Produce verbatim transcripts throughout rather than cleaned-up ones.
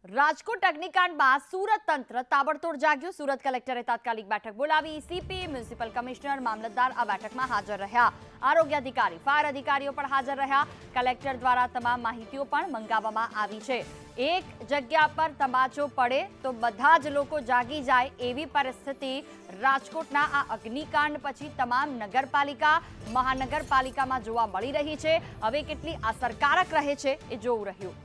રાજકોટ અગ્નિકાંડ બાદ સુરત તંત્ર તાબડતોડ જાગ્યું। સુરત કલેક્ટરે તાત્કાલિક બેઠક બોલાવી। સીપી, મ્યુનિસિપલ કમિશનર, મામલતદાર આ બેઠકમાં હાજર રહ્યા। આરોગ્ય અધિકારી, ફાયર અધિકારીઓ પણ હાજર રહ્યા। કલેક્ટર દ્વારા તમામ માહિતીઓ પણ મંગાવવામાં આવી છે। એક જગ્યા પર તમાચો પડે તો બધા જ લોકો જાગી જાય એવી પરિસ્થિતિ રાજકોટના આ અગ્નિકાંડ પછી તમામ નગરપાલિકા, મહાનગરપાલિકામાં જોવા મળી રહી છે। હવે કેટલી અસરકારક રહે છે એ જોવું રહ્યું।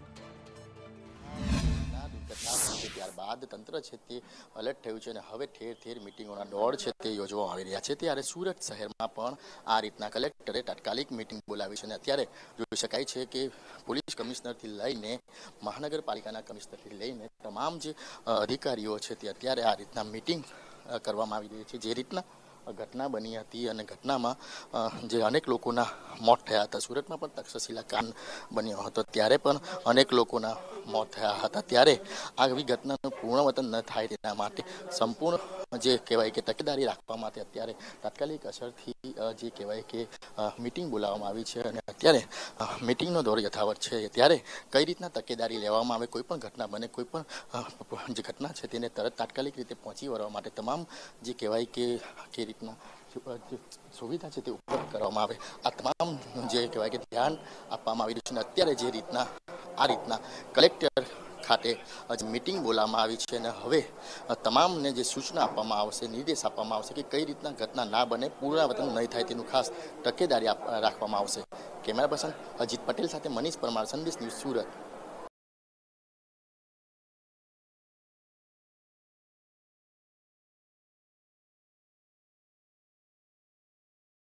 ત્યારબાદ તંત્ર છે તે એલર્ટ થયું છે અને હવે ઠેર ઠેર મિટિંગોના દોર છે તે યોજવામાં આવી રહ્યા છે। ત્યારે સુરત શહેરમાં પણ આ રીતના કલેક્ટરે તાત્કાલિક મિટિંગ બોલાવી છે અને અત્યારે જોઈ શકાય છે કે પોલીસ કમિશનરથી લઈને મહાનગરપાલિકાના કમિશનરથી લઈને તમામ જે અધિકારીઓ છે તે અત્યારે આ રીતના મિટિંગ કરવામાં આવી રહી છે। જે રીતના ઘટના બની હતી અને ઘટનામાં જે અનેક લોકોના મોત થયા હતા, સુરતમાં પણ તક્ષશિલા કાંડ બન્યો હતો ત્યારે પણ અનેક લોકોના મોત થયા હતા। ત્યારે આવી ઘટનાનું પુનરાવર્તન ન થાય તેના માટે સંપૂર્ણ જે કહેવાય કે તકેદારી રાખવા માટે અત્યારે તાત્કાલિક અસરથી જે કહેવાય કે મિટિંગ બોલાવવામાં આવી છે અને અત્યારે મિટિંગનો દોર યથાવત છે। ત્યારે કઈ રીતના તકેદારી લેવામાં આવે, કોઈ પણ ઘટના બને, કોઈ પણ જે ઘટના છે તેને તરત તાત્કાલિક રીતે પહોંચી વળવા માટે તમામ જે કહેવાય કે કે રીતના સુવિધા છે તે ઉપલબ્ધ કરવામાં આવે, આ તમામ જે કહેવાય કે ધ્યાન આપવામાં આવી રહ્યું છે। અત્યારે જે રીતના આ રીતના કલેક્ટર ખાતે મિટિંગ બોલાવવામાં આવી છે અને હવે તમામને જે સૂચના આપવામાં આવશે, નિર્દેશ આપવામાં આવશે કે કઈ રીતના ઘટના ના બને, પુનરાવર્તન નહીં થાય તેનું ખાસ તકેદારી રાખવામાં આવશે। કેમેરા પર્સન અજીત પટેલ સાથે મનીષ પરમાર, સંદેશ ન્યૂઝ, સુરત।